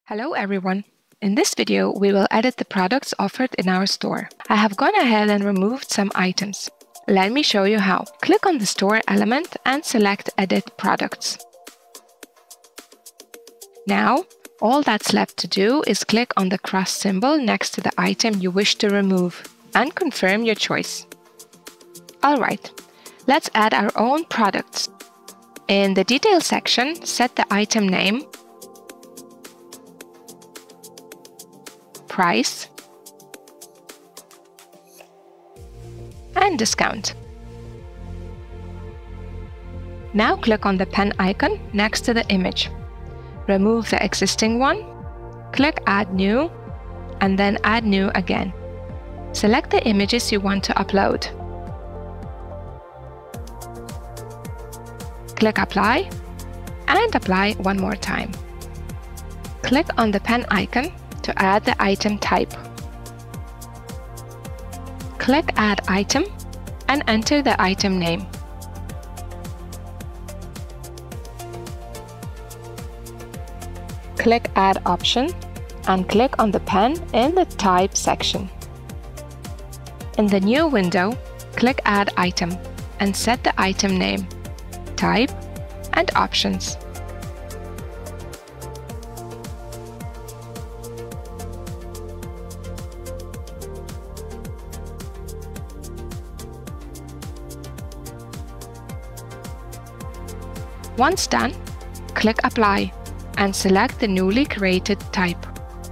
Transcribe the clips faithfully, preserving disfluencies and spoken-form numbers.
Hello everyone! In this video, we will edit the products offered in our store. I have gone ahead and removed some items. Let me show you how. Click on the store element and select Edit Products. Now, all that's left to do is click on the cross symbol next to the item you wish to remove and confirm your choice. Alright, let's add our own products. In the Details section, set the item name, price, and discount. Now click on the pen icon next to the image. Remove the existing one, click Add New, and then Add New again. Select the images you want to upload. Click Apply, and apply one more time. Click on the pen icon to add the item type. Click Add Item and enter the item name. Click Add Option and click on the pen in the Type section. In the new window, click Add Item and set the item name, type, and options. Once done, click Apply and select the newly created type.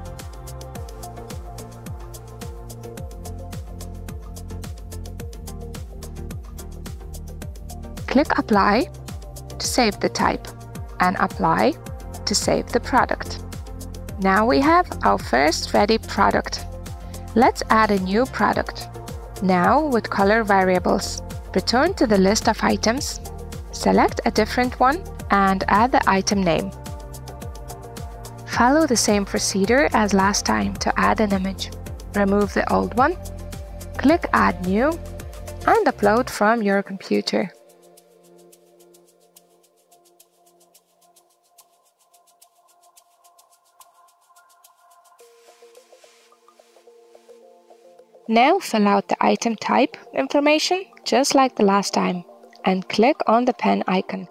Click Apply to save the type and Apply to save the product. Now we have our first ready product. Let's add a new product. Now with color variables, return to the list of items, select a different one and add the item name. Follow the same procedure as last time to add an image. Remove the old one, click Add New, and upload from your computer. Now fill out the item type information just like the last time and click on the pen icon.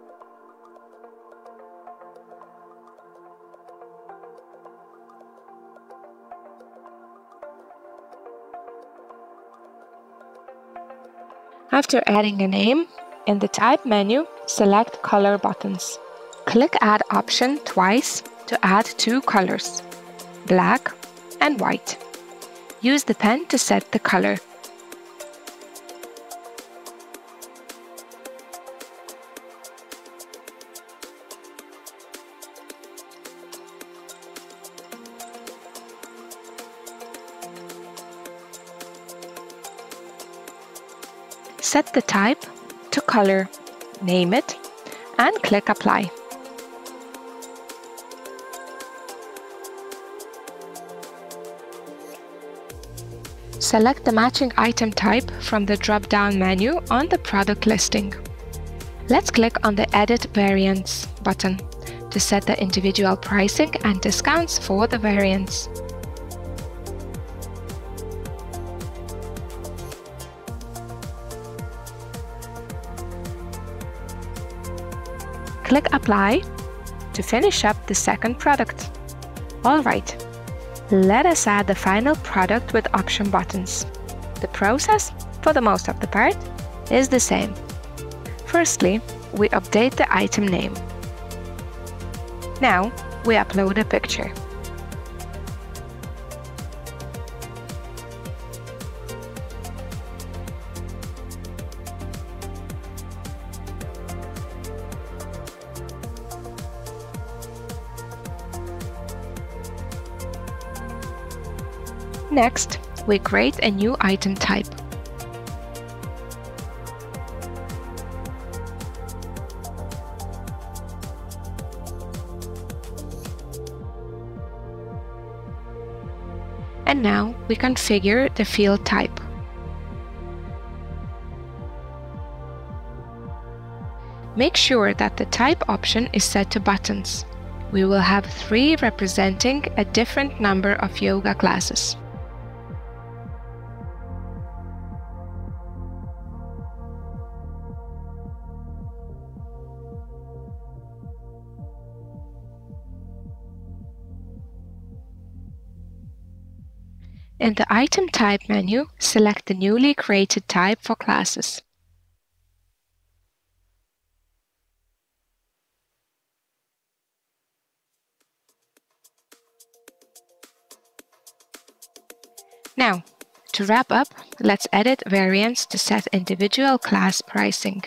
After adding a name, in the Type menu, select Color buttons. Click Add Option twice to add two colors, black and white. Use the pen to set the color. Set the type to color, name it, and click Apply. Select the matching item type from the drop-down menu on the product listing. Let's click on the Edit Variants button to set the individual pricing and discounts for the variants. Click Apply to finish up the second product. Alright, let us add the final product with option buttons. The process, for the most of the part, is the same. Firstly, we update the item name. Now, we upload a picture. Next, we create a new item type. And now we configure the field type. Make sure that the type option is set to buttons. we will have three representing a different number of yoga classes. In the Item Type menu, select the newly created type for classes. Now, to wrap up, let's edit variants to set individual class pricing.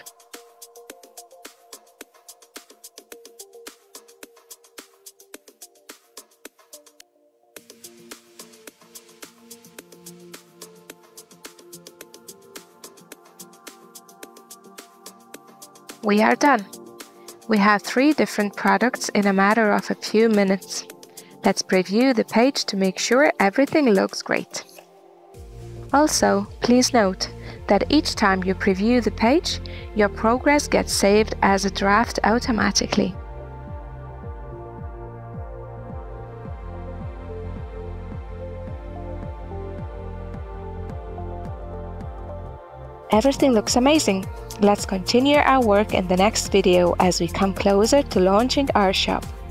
We are done. We have three different products in a matter of a few minutes. Let's preview the page to make sure everything looks great. Also, please note that each time you preview the page, your progress gets saved as a draft automatically. Everything looks amazing. Let's continue our work in the next video as we come closer to launching our shop.